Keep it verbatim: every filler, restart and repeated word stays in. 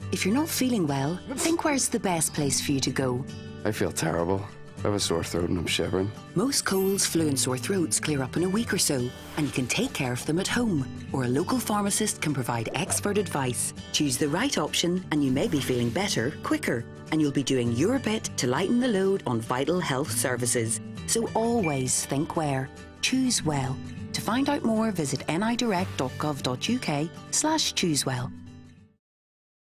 If you're not feeling well, think where's the best place for you to go. I feel terrible. I have a sore throat and I'm shivering. Most colds, flu and sore throats clear up in a week or so, and you can take care of them at home, or a local pharmacist can provide expert advice. Choose the right option and you may be feeling better quicker, and you'll be doing your bit to lighten the load on vital health services. So always think where. Choose well. To find out more, visit nidirect dot gov dot uk slash choosewell.